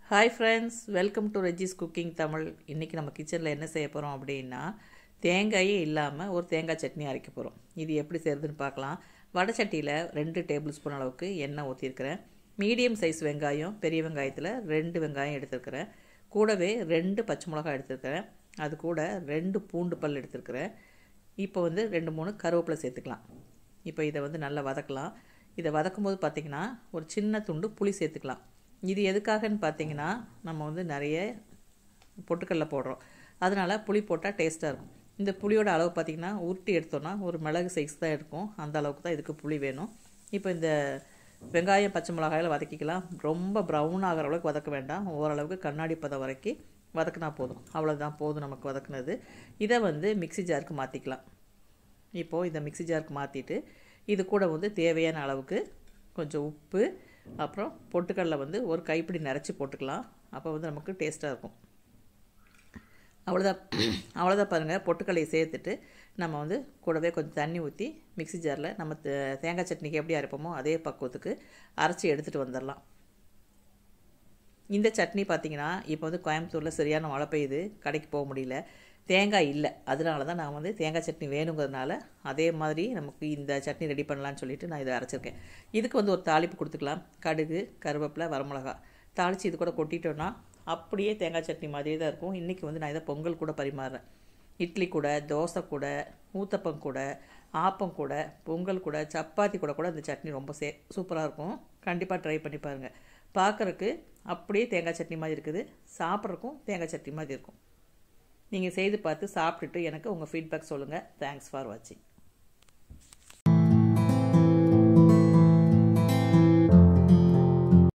Hi friends, welcome to Regis cooking Tamil. இன்றைக்கி நம்ம கிச்சனில் என்ன செய்ய போகிறோம் அப்படின்னா, தேங்காயே இல்லாமல் ஒரு தேங்காய் சட்னி அரைக்க போகிறோம். இது எப்படி செய்கிறதுன்னு பார்க்கலாம். வடை சட்டியில் 2 டேபிள் ஸ்பூன் அளவுக்கு எண்ணெய் ஊற்றிருக்கிறேன். மீடியம் சைஸ் வெங்காயம், பெரிய வெங்காயத்தில் 2 வெங்காயம் எடுத்துருக்கிறேன். கூடவே 2 பச்சை மிளகாய் எடுத்துருக்கிறேன். அது கூட 2 பூண்டு பல் எடுத்துருக்கிறேன். இப்போ 2-3 கருவேப்பிலை சேர்த்துக்கலாம். இப்போ இதை நல்லா வதக்கலாம். இதை வதக்கும் போது பார்த்திங்கன்னா ஒரு சின்ன துண்டு புளி சேர்த்துக்கலாம். இது எதுக்காகன்னு பார்த்தீங்கன்னா, நம்ம நிறைய பொட்டுக்கடலை போடுறோம், அதனால் புளி போட்டால் டேஸ்ட்டாக இருக்கும். இந்த புளியோட அளவு பார்த்திங்கன்னா உருட்டி எடுத்தோன்னா ஒரு மிளகு சைஸ் தான் இருக்கும். அந்த அளவுக்கு தான் இதுக்கு புளி வேணும். இப்போ இந்த வெங்காயம் பச்சை மிளகாயில் வதக்கிக்கலாம். ரொம்ப ப்ரௌன் ஆகிற அளவுக்கு வதக்க வேண்டாம். ஓரளவுக்கு கண்ணாடி பதம் வரைக்கும் வதக்கினா போதும். அவ்வளோதான், போதும் நமக்கு வதக்குனது. இதை மிக்ஸி ஜாருக்கு மாற்றிக்கலாம். இப்போது இதை மிக்ஸி ஜாருக்கு மாற்றிட்டு இது கூட தேவையான அளவுக்கு கொஞ்சம் உப்பு, அப்புறம் பொட்டுக்கடலை ஒரு கைப்பிடி நிறச்சி போட்டுக்கலாம். அப்போ நமக்கு டேஸ்ட்டாக இருக்கும். அவ்வளோதான் பாருங்கள். பொட்டுக்கடலையை சேர்த்துட்டு நம்ம கூடவே கொஞ்சம் தண்ணி ஊற்றி மிக்ஸி ஜாரில் நம்ம தேங்காய் சட்னிக்கு எப்படி அரைப்போமோ அதே பக்குவத்துக்கு அரைச்சி எடுத்துகிட்டு வந்துடலாம். இந்த சட்னி பார்த்திங்கன்னா இப்போ கோயம்புத்தூரில் சரியான மழை பெய்யுது, கடைக்கு போக முடியல, தேங்காய் இல்லை. அதனால தான் நான் தேங்காய் சட்னி வேணுங்கிறதுனால அதே மாதிரி நமக்கு இந்த சட்னி ரெடி பண்ணலான்னு சொல்லிவிட்டு நான் இதை அரைச்சிருக்கேன். இதுக்கு ஒரு தாளிப்பு கொடுத்துக்கலாம். கடுகு, கருவேப்பிலை, வரமிளகா தாளித்து இது கூட கொட்டிட்டோன்னா அப்படியே தேங்காய் சட்னி மாதிரியே தான் இருக்கும். இன்றைக்கி நான் இதை பொங்கல் கூட பரிமாறுறேன். இட்லி கூட, தோசை கூட, ஊத்தப்பம் கூட, ஆப்பம் கூட, பொங்கல் கூட, சப்பாத்தி கூட இந்த சட்னி ரொம்ப சூப்பராக இருக்கும். கண்டிப்பாக ட்ரை பண்ணி பாருங்கள். பார்க்குறக்கு அப்படியே தேங்காய் சட்னி மாதிரி இருக்குது, சாப்பிட்றக்கும் தேங்காய் சட்னி மாதிரி இருக்கும். நீங்கள் செய்து பார்த்து சாப்பிட்டுட்டு எனக்கு உங்கள் ஃபீட்பேக் சொல்லுங்கள். தேங்க்ஸ் ஃபார் வாட்சிங்.